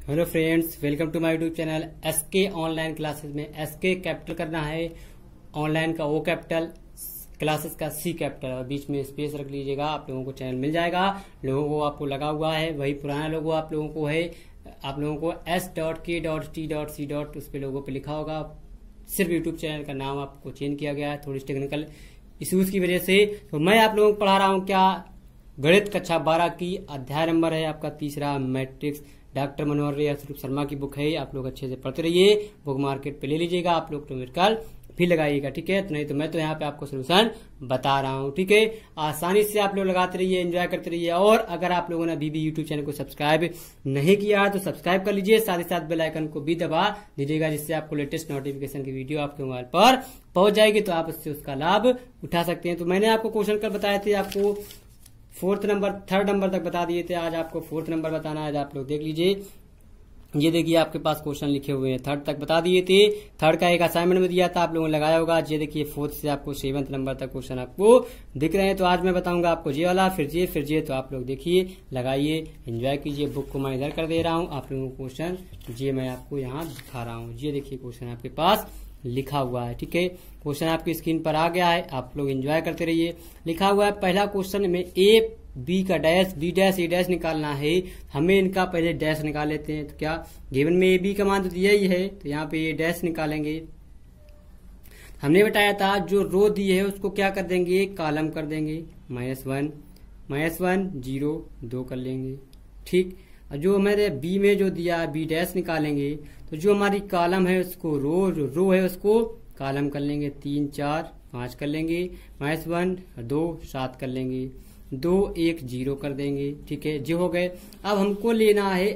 Hello friends, welcome to my YouTube channel SK online classes में SK capital करना है। Online का O capital, classes का सी capital और बीच में स्पेस रख लीजिएगा। आप लोगों को चैनल मिल जाएगा। लोगों को आपको लगा हुआ है वही पुराना लोगो आप लोगों को है। आप लोगों को s.k.t.c. उस पे लोगों पे लिखा होगा। सिर्फ यूट्यूब चैनल का नाम आपको चेंज किया गया है थोड़ी टेक्निकल इश्यूज की वजह से। तो मैं आप लोगों को पढ़ा रहा हूँ क्या, गणित कक्षा 12 की अध्याय नंबर है आपका तीसरा, मैट्रिक्स। डॉक्टर मनोहर शर्मा की बुक है। आप लोग अच्छे से पढ़ते रहिए, बुक मार्केट पे ले लीजिएगा। आप लोग न्यूमेरिकल भी लगाइएगा, ठीक है। तो नहीं तो मैं तो यहाँ पे आपको सोल्यूशन बता रहा हूँ, ठीक है। आसानी से आप लोग लगाते रहिए, एंजॉय करते रहिए। और अगर आप लोगों ने अभी भी यूट्यूब चैनल को सब्सक्राइब नहीं किया तो सब्सक्राइब कर लीजिए, साथ ही साथ बेल आइकन को भी दबा दीजिएगा, जिससे आपको लेटेस्ट नोटिफिकेशन की वीडियो आपके मोबाइल पर पहुंच जाएगी, तो आप उससे उसका लाभ उठा सकते हैं। तो मैंने आपको क्वेश्चन कल बताए थे, आपको थर्ड नंबर तक बता दिए थे। आज आपको फोर्थ नंबर बताना है। आज आप लोग देख लीजिए, ये देखिए आपके पास क्वेश्चन लिखे हुए हैं। थर्ड तक बता दिए थे। थर्ड का एक असाइनमेंट में दिया था, आप लोगों ने लगाया होगा। ये देखिए फोर्थ से आपको 7th नंबर तक क्वेश्चन आपको दिख रहे हैं। तो आज मैं बताऊंगा आपको ये वाला, फिर ये। तो आप लोग देखिए, लगाइए, एंजॉय कीजिए। बुक को मैं इधर कर दे रहा हूँ, आप लोगों को क्वेश्चन ये मैं आपको यहाँ दिखा रहा हूँ। ये देखिए क्वेश्चन आपके पास लिखा हुआ है, ठीक है। क्वेश्चन आपकी स्क्रीन पर आ गया है, आप लोग एंजॉय करते रहिए। लिखा हुआ है पहला क्वेश्चन में ए बी का dash, B dash A dash निकालना है। हमें इनका पहले डैश निकाल लेते हैं। तो क्या गिवन में ए बी का मान तो दिया ही है, तो यहाँ पे ये डैश निकालेंगे। हमने बताया था जो रो दी है उसको क्या कर देंगे, कॉलम कर देंगे। -1 -1 0 2 कर लेंगे, ठीक। और जो हमारे बी में जो दिया बी डैश निकालेंगे, तो जो हमारी कॉलम है उसको रो है उसको कॉलम कर लेंगे। 3 4 5 कर लेंगे। -1 2 7 कर लेंगे। 2 1 0 कर देंगे, ठीक है। जो हो गए। अब हमको लेना है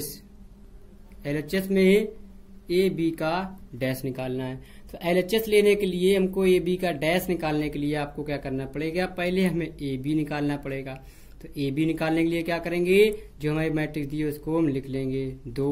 LHS में ए बी का डैश निकालना है। तो LHS लेने के लिए हमको ए बी का डैश निकालने के लिए आपको क्या करना पड़ेगा, पहले हमें ए बी निकालना पड़ेगा। तो ए बी निकालने के लिए क्या करेंगे, जो हमारी मैट्रिक्स दी है उसको हम लिख लेंगे। 2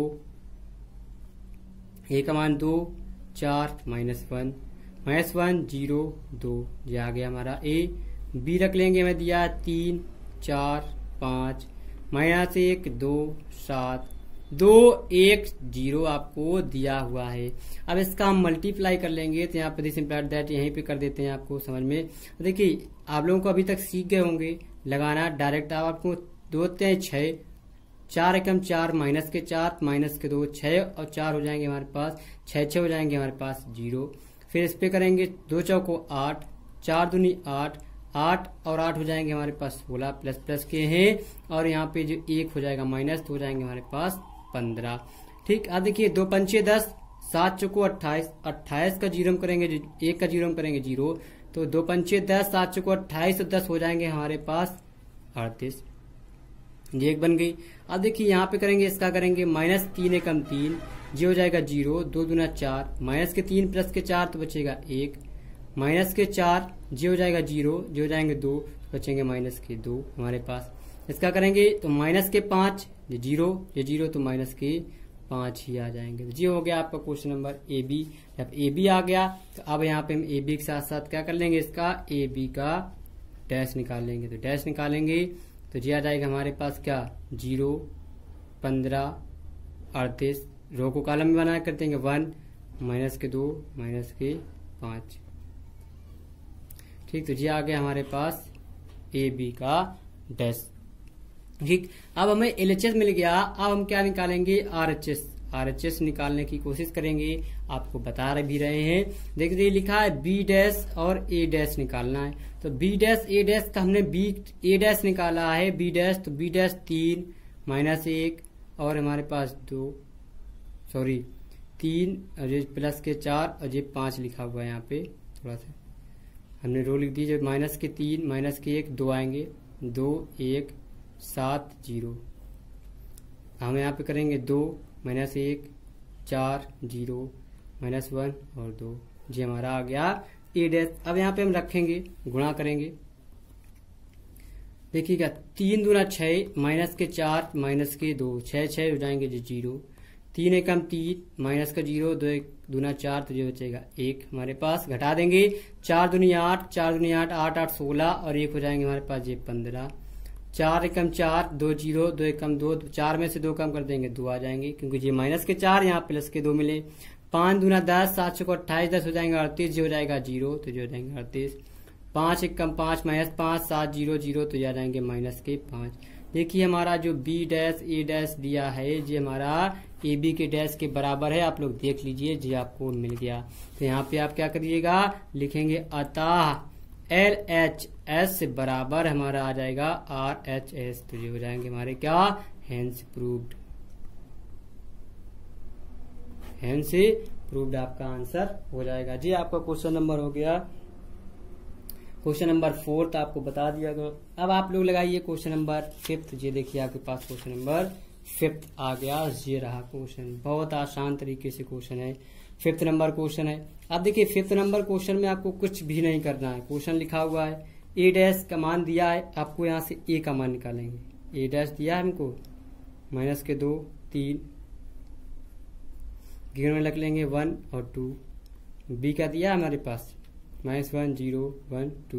ए का मान 2 4 -1 0 2, ये आ गया हमारा ए। बी रख लेंगे, हमें दिया 3 4 5 -1 2 7 2 1 0 आपको दिया हुआ है। अब इसका हम मल्टीप्लाई कर लेंगे। तो यहाँ पे सिंपल दैट यहीं पे कर देते हैं आपको समझ में। देखिए आप लोगों को अभी तक सीख गए होंगे लगाना डायरेक्ट। अब आपको 2 3 6 4 एकम 4 -4 -2 6 और 4 हो जाएंगे हमारे पास, 6 हो जाएंगे हमारे पास 0। फिर इस पे करेंगे 2 चौको 8 4 दूनी 8 8 और 8 हो जाएंगे हमारे पास 16 प्लस के हैं। और यहाँ पे जो 1 हो जाएगा माइनस, तो हो जाएंगे हमारे पास 15, ठीक। अब देखिए 2 पंचे 10 7 चौको 28 28 का 0 करेंगे, 1 का 0 करेंगे 0। तो 2 पंचे 10 7 चौको 28 और 10 हो जाएंगे हमारे पास 38, ये एक बन गई। अब देखिए यहाँ पे करेंगे, इसका करेंगे -3 एकम 3, ये हो जाएगा 0। 2 दूना 4 -3 प्लस के 4 तो बचेगा 1 -4, ये हो जाएगा 0, ये हो जाएंगे 2, बचेंगे -2 हमारे पास। इसका करेंगे तो -5, ये 0 तो -5 ही आ जाएंगे। तो ये हो गया आपका क्वेश्चन नंबर ए बी। जब ए बी आ गया तो अब यहाँ पे हम ए बी के साथ साथ क्या कर लेंगे, इसका ए बी का डैश निकाल लेंगे। तो डैश निकालेंगे तो ये आ जाएगा हमारे पास क्या 0 15 38, रो को कॉलम में बना कर देंगे 1 -2 -5, ठीक। तो ये आ गया हमारे पास ए बी का डैश, ठीक। अब हमें LHS मिल गया। अब हम क्या निकालेंगे, RHS निकालने की कोशिश करेंगे। आपको बता भी रहे हैं, देखिए लिखा है बी डैश और ए डैश निकालना है। तो बी डैश ए डैश का हमने बी ए डैश निकाला है, बी डैश। तो बी डैश 3 -1 और हमारे पास 3 और ये प्लस के 4 और ये 5 लिखा हुआ है। यहाँ पे थोड़ा सा हमने रो लिख दी, जो -3 -1 2 आएंगे, 2 1 7 0। हम यहाँ पे करेंगे 2 -1 4 0 -1 और 2, ये हमारा आ गया ए डैश। अब यहाँ पे हम रखेंगे, गुणा करेंगे। देखिएगा 3 दूना 6 -4 -2 6 हो जाएंगे जो 0। 3 एकम 3 -0 2 दूना 4, तो ये बचेगा 1 हमारे पास। घटा देंगे 4 दूनी 8 4 दूनी 8 8 8 16 और 1 हो जाएंगे हमारे पास ये 15। 4 एकम 4, 2 0, 2 एकम 2, 4 में से 2 कम कर देंगे 2 आ जाएंगे, क्योंकि ये माइनस के 4 यहाँ प्लस के 2 मिले। 5 दूना 10, 7 को 28, 10 हो जाएंगे 38, जो हो जाएगा 0, तो जो हो जाएंगे 38। 5 एकम 5 माइनस 5, 7 0 0, तो ये आ जाएंगे माइनस के 5। देखिए हमारा जो बी डैश ए डैश दिया है ये हमारा ए बी के डैश के बराबर है, आप लोग देख लीजिए, ये आपको मिल गया। तो यहाँ पे आप क्या करिएगा, लिखेंगे अतः एल एच एस बराबर हमारा आ जाएगा आर एच एस, तो ये हो जाएंगे हमारे क्या, हेंस प्रूव्ड। हेंस प्रूव्ड आपका आंसर हो जाएगा जी। आपका क्वेश्चन नंबर हो गया, क्वेश्चन नंबर 4 आपको बता दिया गया। अब आप लोग लगाइए क्वेश्चन नंबर 5। ये देखिए आपके पास क्वेश्चन नंबर 5 आ गया। ये रहा क्वेश्चन, बहुत आसान तरीके से क्वेश्चन है, 5th नंबर क्वेश्चन है। अब देखिए 5th नंबर क्वेश्चन में आपको कुछ भी नहीं करना है। क्वेश्चन लिखा हुआ है ए डैश का मान दिया है, आपको यहाँ से ए का मान निकालेंगे। ए डैश दिया है हमको माइनस के 2 3, गिवन में रख लेंगे 1 और 2। बी का दिया है हमारे पास -1 0 1 2,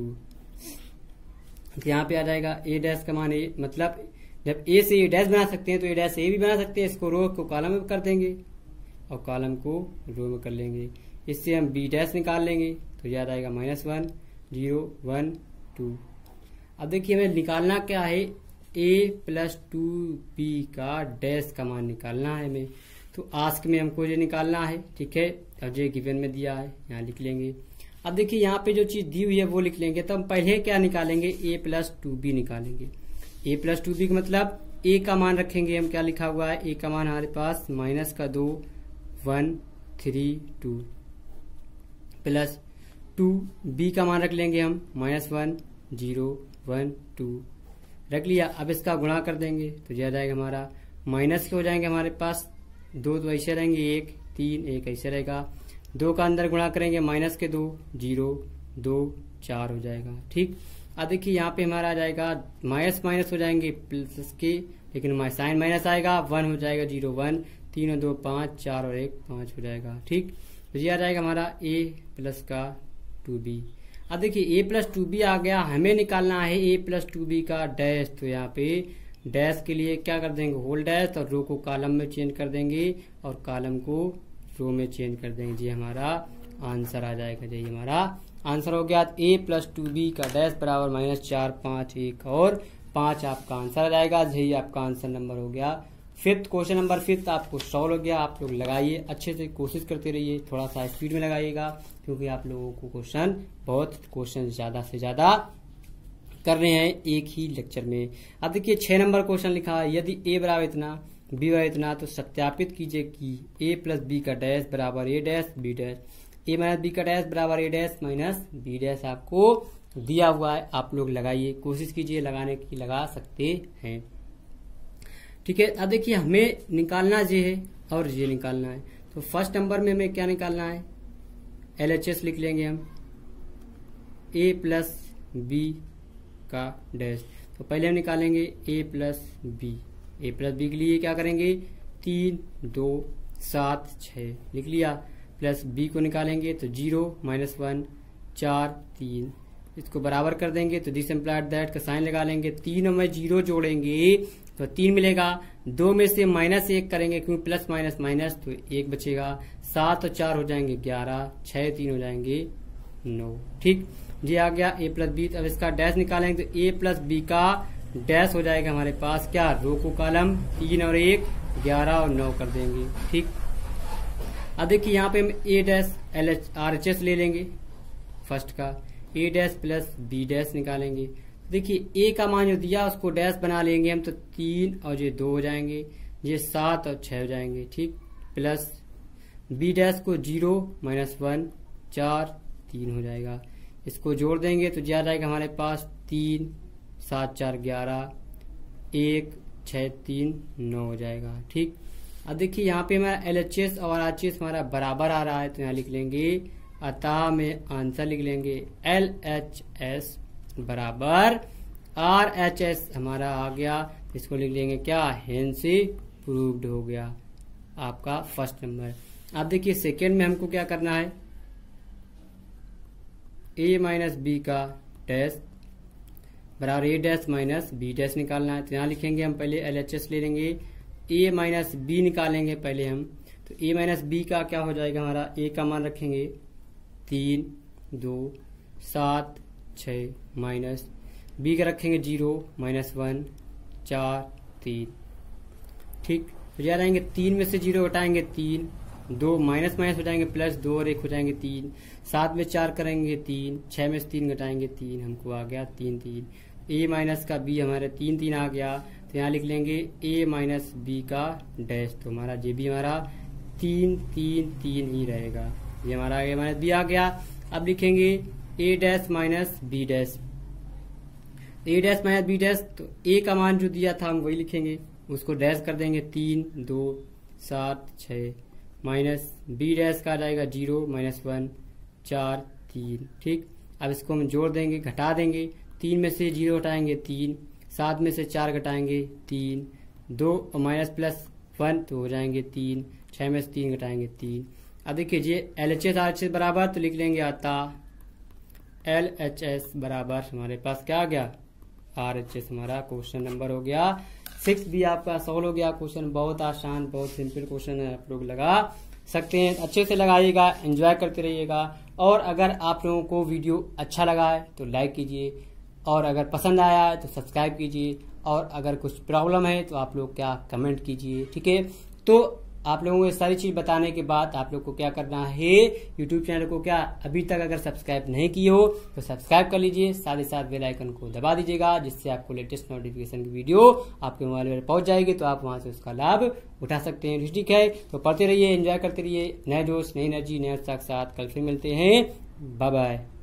तो यहाँ पे आ जाएगा ए डैश का मान ए, मतलब जब ए से ए डैश बना सकते हैं तो ए डैश से ए भी बना सकते हैं। इसको रो को कॉलम में कर देंगे और कॉलम को रो में कर लेंगे। इससे हम बी डैश निकाल लेंगे, तो याद आएगा -1 0 1 2। अब देखिए हमें निकालना क्या है, a + 2b का डैश का मान निकालना है हमें। तो आस्क में हमको ये निकालना है, ठीक है। अब ये गिवन में दिया है, यहाँ लिख लेंगे। अब देखिए यहाँ पे जो चीज दी हुई है वो लिख लेंगे। तो हम पहले क्या निकालेंगे, a + 2b निकालेंगे। a + 2b का मतलब a का मान रखेंगे हम, क्या लिखा हुआ है, a का मान हमारे पास -2 1 3 2 प्लस 2b का मान रख लेंगे हम -1 0 1 2 रख लिया। अब इसका गुणा कर देंगे तो यह जाएगा हमारा माइनस के हो जाएंगे हमारे पास 2 तो ऐसे रहेंगे 1 3 1 ऐसे रहेगा। 2 का अंदर गुणा करेंगे -2 0 2 4 हो जाएगा, ठीक। अब देखिए यहाँ पे हमारा आ जाएगा माइनस माइनस हो जाएंगे प्लस के, लेकिन साइन माइनस आएगा 1 हो जाएगा 0 1 3 और 2 5 4 और 1 5 हो जाएगा, ठीक। तो ये आ जाएगा हमारा a + का 2b। अब देखिए a + 2b आ गया, हमें निकालना है a + 2b का डैश। तो यहाँ पे डैश के लिए क्या कर देंगे, होल डैश, और रो को कॉलम में चेंज कर देंगे और कॉलम को रो में चेंज कर देंगे। जी हमारा आंसर आ जाएगा, जी हमारा आंसर हो गया। a + 2b का डैश बराबर -4 5 1 और 5 आपका आंसर आ जाएगा। यही आपका आंसर नंबर हो गया। 5th क्वेश्चन नंबर 5 आपको सॉल्व हो गया। आप लोग लगाइए, अच्छे से कोशिश करते रहिए, थोड़ा सा स्पीड में लगाइएगा, क्योंकि आप लोगों को क्वेश्चन ज्यादा से ज्यादा कर रहे हैं एक ही लेक्चर में। अब देखिए 6 नंबर क्वेश्चन लिखा है, यदि a बराबर इतना b बराबर इतना, तो सत्यापित कीजिए कि a + b का डैश बराबर a dash b dash. a - b का डैश बराबर a डैश - b डैश आपको दिया हुआ है। आप लोग लगाइए, कोशिश कीजिए लगाने की, लगा सकते हैं, ठीक है। अब देखिए हमें निकालना ये है और ये निकालना है। तो फर्स्ट नंबर में हमें क्या निकालना है, LHS लिख लेंगे हम, a + b का डैश। तो पहले हम निकालेंगे a + b। a + b के लिए क्या करेंगे, 3 2 7 6 लिख लिया, प्लस b को निकालेंगे तो 0 -1 4 3, इसको बराबर कर देंगे तो दिस इम्प्लाइड दैट का साइन लगा लेंगे। 3 में 0 जोड़ेंगे तो 3 मिलेगा, 2 में से -1 करेंगे क्योंकि प्लस माइनस माइनस, तो 1 बचेगा। 7 और 4 हो जाएंगे 11, 6 3 हो जाएंगे 9, ठीक। जी आ गया a + b। अब इसका डैश निकालेंगे तो a + b का डैश हो जाएगा हमारे पास क्या, रो को कॉलम 3 और 1 11 और 9 कर देंगे, ठीक। अब देखिए यहाँ पे हम a डैश RHS ले लेंगे फर्स्ट का, a डैश + b डैश निकालेंगे। देखिए a का मान जो दिया उसको डैश बना लेंगे हम, तो 3 और ये 2 हो जाएंगे, ये 7 और 6 हो जाएंगे, ठीक। प्लस b डैश को 0 -1 4 3 हो जाएगा, इसको जोड़ देंगे तो आ जाएगा हमारे पास 3 7 4 11 1 6 3 9 हो जाएगा, ठीक। अब देखिए यहाँ पे हमारा LHS और RHS हमारा बराबर आ रहा है, तो यहाँ लिख लेंगे अतः में आंसर लिख लेंगे LHS बराबर RHS हमारा आ गया, इसको लिख लेंगे क्या, हेंस प्रूव्ड हो गया आपका फर्स्ट नंबर। अब देखिए सेकेंड में हमको क्या करना है, a - b का डैश बराबर A dash minus B dash निकालना है। तो यहाँ लिखेंगे हम पहले LHS ले लेंगे, ए माइनस बी निकालेंगे पहले हम। तो ए माइनस बी का क्या हो जाएगा हमारा, ए का मान रखेंगे 3 2 7 6 माइनस बी का रखेंगे 0 -1 4 3। ठीक, तो याद आएंगे 3 में से 0 घटाएंगे 3, 2 माइनस माइनस हो जाएंगे प्लस, 2 और 1 हो जाएंगे 3, 7 में 4 करेंगे 3, 6 में से 3 घटाएंगे 3, हमको आ गया 3 3। ए माइनस का बी हमारे 3 3 आ गया। तो यहाँ लिख लेंगे ए माइनस बी का डैश। तो हमारा जे बी हमारा 3 3 3 ही रहेगा। ये हमारा ए माइनस बी आ गया। अब लिखेंगे A dash minus B dash, A dash minus B dash. तो ए का मान जो दिया था हम वही लिखेंगे, उसको डैश कर देंगे 3 2 7 6 माइनस बी डैश का आ जाएगा 0 -1 4 3। ठीक, अब इसको हम जोड़ देंगे, घटा देंगे। 3 में से 0 घटाएंगे 3, 7 में से 4 घटाएंगे 3, 2 माइनस प्लस 1 तो हो जाएंगे 3, 6 में से 3 घटाएंगे 3। अब देखिए ये LHS RHS बराबर, तो लिख लेंगे आता LHS बराबर हमारे पास क्या आ गया, RHS। हमारा क्वेश्चन नंबर हो गया 6 भी आपका सॉल्व हो गया। क्वेश्चन बहुत आसान, बहुत सिंपल क्वेश्चन है, आप लोग लगा सकते हैं। अच्छे से लगाइएगा, एंजॉय करते रहिएगा। और अगर आप लोगों को वीडियो अच्छा लगा है तो लाइक कीजिए, और अगर पसंद आया है तो सब्सक्राइब कीजिए, और अगर कुछ प्रॉब्लम है तो आप लोग क्या कमेंट कीजिए। ठीक है, तो आप लोगों को ये सारी चीज बताने के बाद आप लोग को क्या करना है, यूट्यूब चैनल को क्या अभी तक अगर सब्सक्राइब नहीं किए हो तो सब्सक्राइब कर लीजिए, साथ ही साथ बेल आइकन को दबा दीजिएगा, जिससे आपको लेटेस्ट नोटिफिकेशन की वीडियो आपके मोबाइल में पहुंच जाएगी, तो आप वहां से उसका लाभ उठा सकते हैं। ठीक है, तो पढ़ते रहिए, एंजॉय करते रहिए। नए जोश, नई एनर्जी, नए उत्साह के साथ कल फिर मिलते हैं। Bye bye.